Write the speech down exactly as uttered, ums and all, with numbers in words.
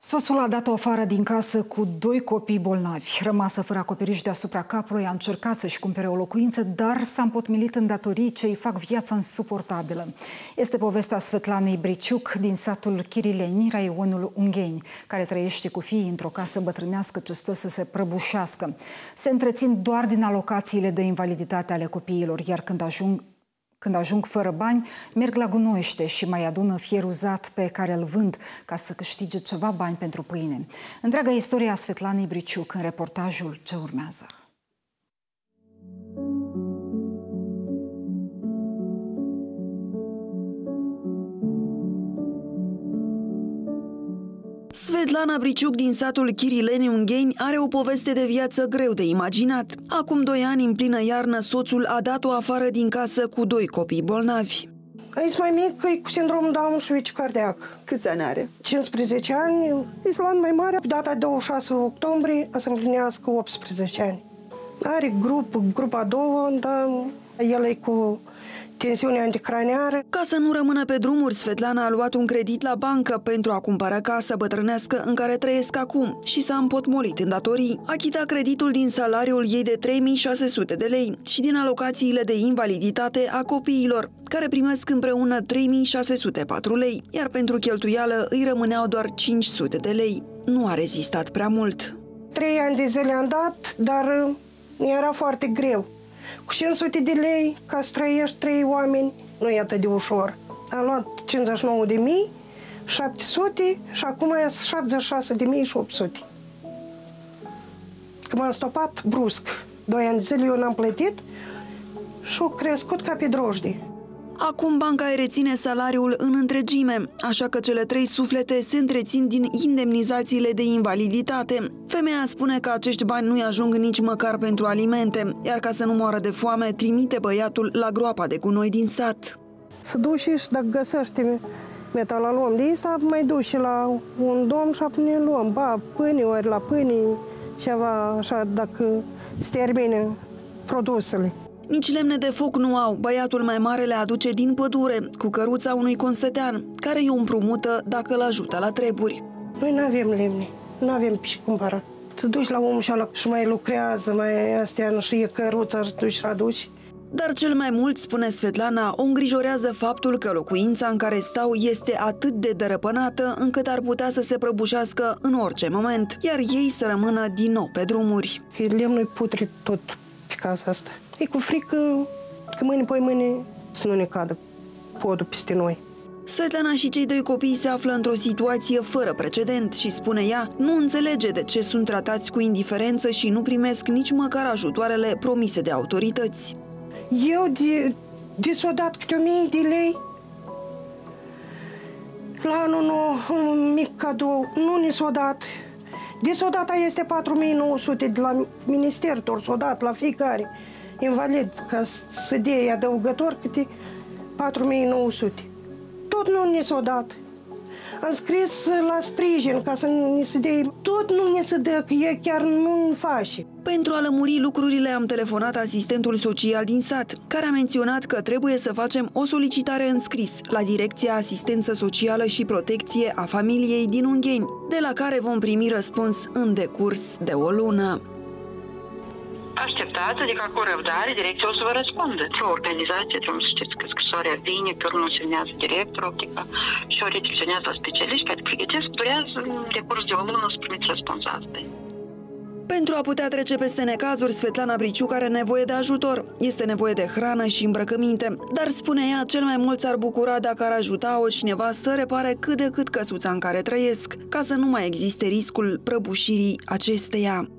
Soțul a dat-o afară din casă cu doi copii bolnavi. Rămasă fără acoperiș deasupra capului, a încercat să-și cumpere o locuință, dar s-a împotmilit în datorii ce îi fac viața insuportabilă. Este povestea Svetlanei Briciuc din satul Chirileni, raionul Ungheni, care trăiește cu fiii într-o casă bătrânească ce stă să se prăbușească. Se întrețin doar din alocațiile de invaliditate ale copiilor, iar când ajung Când ajung fără bani, merg la gunoiește și mai adună fier uzat pe care îl vând ca să câștige ceva bani pentru pâine. Întreaga istorie a Svetlanei Briciuc în reportajul ce urmează. Svetlana Briciuc din satul Chirileni Ungheni are o poveste de viață greu de imaginat. Acum doi ani, în plină iarnă, soțul a dat-o afară din casă cu doi copii bolnavi. Aici mai mic, e cu sindromul Down și viciu cardiac. Câți ani are? cincisprezece ani. Island mai mare, pe data douăzeci și șase octombrie, a să împlinească optsprezece ani. Are grup, grupa a doua, dar el e cu tensiune anticraniară. Ca să nu rămână pe drumuri, Svetlana a luat un credit la bancă pentru a cumpăra casa bătrânească în care trăiesc acum și s-a împotmolit în datorii. Achita creditul din salariul ei de trei mii șase sute de lei și din alocațiile de invaliditate a copiilor, care primesc împreună trei mii șase sute patru lei, iar pentru cheltuială îi rămâneau doar cinci sute de lei. Nu a rezistat prea mult. Trei ani de zile am dat, dar era foarte greu. Cu cinci sute de lei, ca să trăiești trei oameni, nu e atât de ușor. Am luat cincizeci și nouă de mii, șapte sute și acum e șaptezeci și șase de mii și opt sute. Că m-am stopat brusc. Doi ani de zile eu n-am plătit și au crescut ca pe drojdie. Acum banca îi reține salariul în întregime, așa că cele trei suflete se întrețin din indemnizațiile de invaliditate. Femeia spune că acești bani nu-i ajung nici măcar pentru alimente, iar ca să nu moară de foame, trimite băiatul la groapa de gunoi din sat. Să duci și dacă găsește metala luăm de aici, mai duci la un domn și apoi ne luăm, ba, pâine, ori la pâine, ceva așa, dacă se termine produsele. Nici lemne de foc nu au. Băiatul mai mare le aduce din pădure, cu căruța unui consătean, care îi împrumută dacă îl ajută la treburi. Noi nu avem lemne, nu avem pe ce cumpăra. Să duci la omul și mai lucrează, mai astea, și e căruța, și duci și aduci. Dar cel mai mult, spune Svetlana, o îngrijorează faptul că locuința în care stau este atât de dărăpânată încât ar putea să se prăbușească în orice moment, iar ei să rămână din nou pe drumuri. Lemnul e putrit tot pe casa asta. E cu frică că mâine, poi mâine să nu ne cadă podul peste noi. Svetlana și cei doi copii se află într-o situație fără precedent și, spune ea, nu înțelege de ce sunt tratați cu indiferență și nu primesc nici măcar ajutoarele promise de autorități. Eu de, de s-o dat câte o mie de lei la anul nou, un mic cadou, nu ni s-o dat. De s-o data este patru mii nouă sute de la minister, doar s-o dat la fiecare invalid, ca să dea adăugător câte patru mii nouă sute. Tot nu ni s-o dat. Am scris la sprijin ca să ni se dea, tot nu ni se dă, că e chiar nu face. Pentru a lămuri lucrurile am telefonat asistentul social din sat, care a menționat că trebuie să facem o solicitare în scris la Direcția Asistență Socială și Protecție a Familiei din Ungheni, de la care vom primi răspuns în decurs de o lună. Așteptați, adică cu răbdare, direcția o să vă răspundă. O organizație, trebuie să știți că scrisoarea vine, pe urmă semnează directorul, adică și o redirecționează la specialiști care pregătesc, durează de curs de o lună să primiți răspuns astăzi. Pentru a putea trece peste necazuri, Svetlana Briciuc are nevoie de ajutor. Este nevoie de hrană și îmbrăcăminte, dar, spune ea, cel mai mult s-ar bucura dacă ar ajuta-o cineva să repare cât de cât căsuța în care trăiesc, ca să nu mai existe riscul prăbușirii acesteia.